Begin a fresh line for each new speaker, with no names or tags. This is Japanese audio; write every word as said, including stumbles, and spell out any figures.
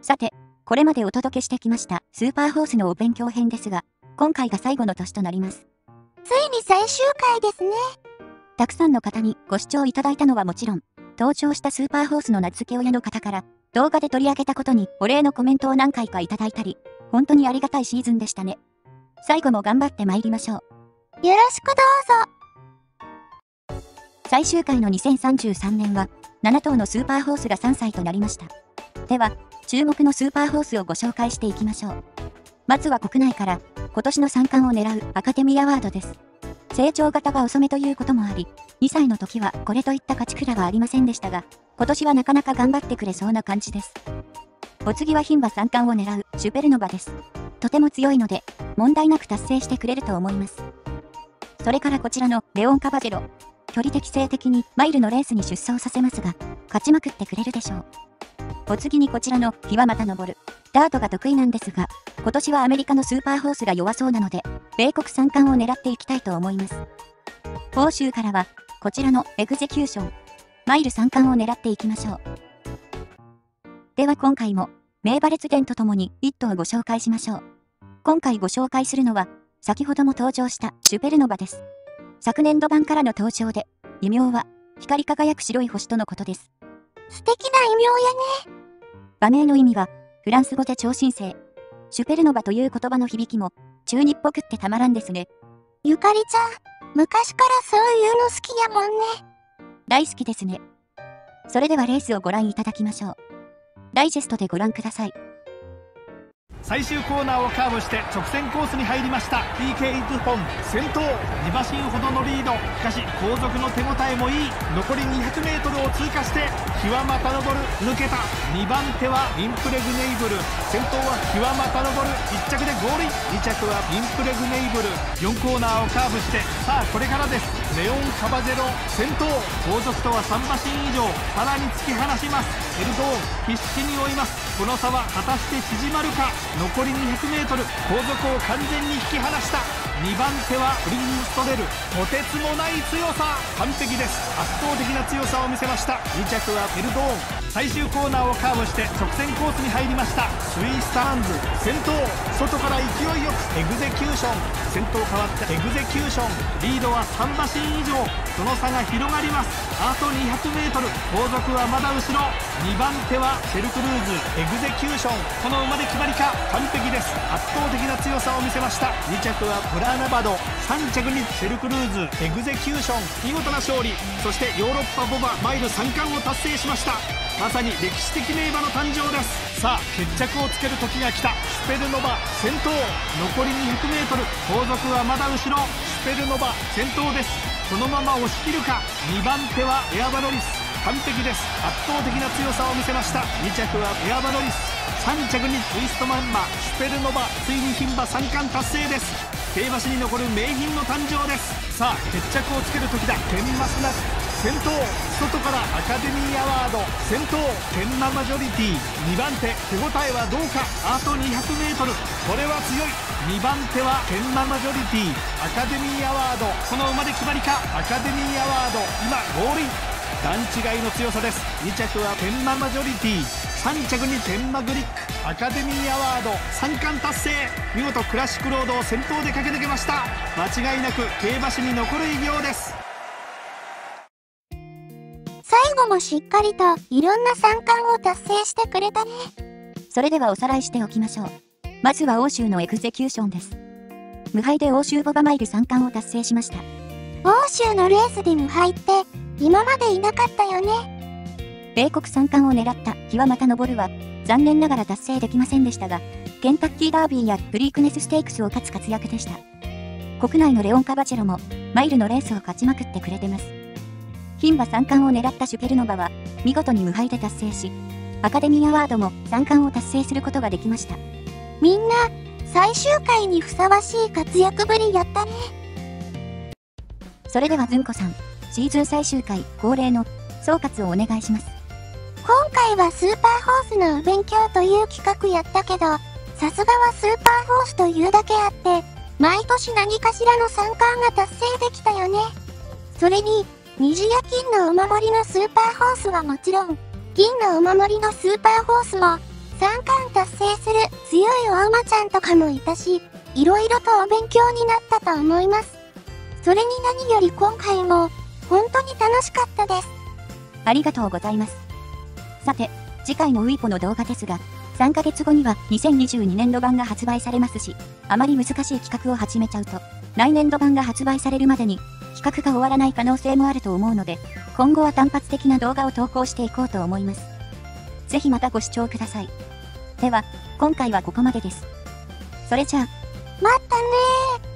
さて、これまでお届けしてきましたスーパーホースのお勉強編ですが、今回が最後の年となります。
ついに最終回ですね。
たくさんの方にご視聴いただいたのはもちろん、登場したスーパーホースの名付け親の方から動画で取り上げたことにお礼のコメントを何回かいただいたり、本当にありがたいシーズンでしたね。最後も頑張って参りましょう。
よろしくどうぞ。
最終回のにせんさんじゅうさんねんはなな頭のスーパーホースがさんさいとなりました。では、注目のスーパーホースをご紹介していきましょう。まずは国内から今年のさん冠を狙うアカデミーアワードです。成長型が遅めということもあり、にさいの時はこれといった勝ち札はありませんでしたが、今年はなかなか頑張ってくれそうな感じです。お次は牝馬さん冠を狙うシュペルノバです。とても強いので、問題なく達成してくれると思います。それからこちらのレオンカバジェロ。距離適正的にマイルのレースに出走させますが、勝ちまくってくれるでしょう。お次にこちらの日はまた登る。ダートが得意なんですが、今年はアメリカのスーパーホースが弱そうなので、米国さん冠を狙っていきたいと思います。欧州からは、こちらのエグゼキューション。マイルさん冠を狙っていきましょう。では今回も、名馬列伝とともにいっ頭ご紹介しましょう。今回ご紹介するのは、先ほども登場したシュペルノバです。昨年度版からの登場で、異名は光り輝く白い星とのことです。
素敵な異名やね。
馬名の意味は、フランス語で超新星。シュペルノバという言葉の響きも、中二っぽくってたまらんですね。
ゆかりちゃん、昔からそういうの好きやもんね。
大好きですね。それではレースをご覧いただきましょう。ダイジェストでご覧ください。
最終コーナーをカーブして直線コースに入りました。 ピーケー イズフォン先頭、に馬身ほどのリード。しかし後続の手応えもいい。残り にひゃくメートル を通過して日はまた登る、抜けた。にばん手はインプレグネイブル、先頭は日はまた登る、いっ着でゴールイン。に着はインプレグネイブル。よんコーナーをカーブして、さあこれからです。レオンカバジェロ先頭、後続とはさん馬身以上、さらに突き放します。エルドーン必死に追います。この差は果たして縮まるか。残り にひゃくメートル、 後続を完全に引き離した。にばん手はプリンストレル、とてつもない強さ。完璧です。圧倒的な強さを見せました。に着はエルドーン。最終コーナーをカーブして直線コースに入りました。スイスターンズ先頭、外から勢いよくエグゼキューション。先頭変わってエグゼキューション、リードはさん馬身以上、その差が広がります。あと にひゃくメートル、 後続はまだ後ろ。にばん手はシェルクルーズエグゼキューション。この馬で決まりか。完璧です。圧倒的な強さを見せました。に着はブラーナバド、さん着にシェルクルーズエグゼキューション。見事な勝利。そしてヨーロッパボバマイルさん冠を達成しました。まさに歴史的名馬の誕生です。さあ決着をつける時が来た。シュペルノバ先頭、残り にひゃくメートル、 後続はまだ後ろ。シュペルノバ先頭です。このまま押し切るか。にばん手はエアバロリス、完璧です。圧倒的な強さを見せました。に着はエアバロリス、さん着にツイストマンマ、シュペルノバ、ついに牝馬さん冠達成です。競馬史に残る名牝の誕生です。さあ決着をつける時だ。テンマスナス先頭、外からアカデミーアワード先頭、テンママジョリティ。にばん手、手応えはどうか。あと にひゃくメートル、 これは強い。にばん手はテンママジョリティ、アカデミーアワード。この馬で決まりか。アカデミーアワード、今ゴールイン。段違いの強さです。に着はテンママジョリティ、さん着にテンマグリック、アカデミーアワードさん冠達成。見事クラシックロードを先頭で駆け抜けました。間違いなく競馬史に残る偉業です。
最後もしっかりといろんな三冠を達成してくれたね。
それではおさらいしておきましょう。まずは欧州のエグゼキューションです。無敗で欧州ボバマイルさん冠を達成しました。
欧州のレースで無敗って今までいなかったよね。
米国さん冠を狙った日はまた登るは残念ながら達成できませんでしたが、ケンタッキーダービーやプリークネスステークスを勝つ活躍でした。国内のレオンカバチェロもマイルのレースを勝ちまくってくれてます。牝馬さん冠を狙ったシュペルノバは見事に無敗で達成し、アカデミーアワードもさん冠を達成することができました。
みんな最終回にふさわしい活躍ぶりやったね。
それではずんこさん、シーズン最終回恒例の総括をお願いします。
今回はスーパーホースのお勉強という企画やったけど、さすがはスーパーホースというだけあって、毎年何かしらの三冠が達成できたよね。それに、虹や金のお守りのスーパーホースはもちろん、銀のお守りのスーパーホースも、 さんかん達成する強いお馬ちゃんとかもいたし、いろいろとお勉強になったと思います。それに何より今回も、本当に楽しかったです。
ありがとうございます。さて、次回のウイポの動画ですが、さんかげつごにはにせんにじゅうにねんど版が発売されますし、あまり難しい企画を始めちゃうと、来年度版が発売されるまでに企画が終わらない可能性もあると思うので、今後は単発的な動画を投稿していこうと思います。ぜひまたご視聴ください。では、今回はここまでです。それじゃあ、
またねー。